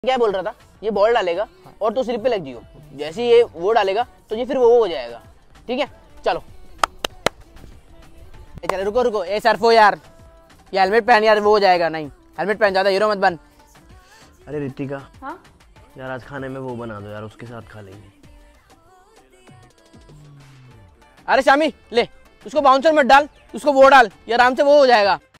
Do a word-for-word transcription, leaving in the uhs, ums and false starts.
क्या बोल रहा था, ये बॉल डालेगा और तो स्लिप पे लग जियो, जैसे ये वो डालेगा तो ये फिर वो हो जाएगा। ठीक है चलो चलो रुको रुको, ए सरफो यार, ये हेलमेट पहन यार, वो हो जाएगा। नहीं हेलमेट पहन, ज्यादा हीरो मत बन। अरे रितिका, हाँ यार आज खाने में वो बना दो यार, उसके साथ खा लेंगे। अरे शामी ले, उसको बाउंसर मत डाल, उसको वो डाल, ये आराम से वो हो जाएगा।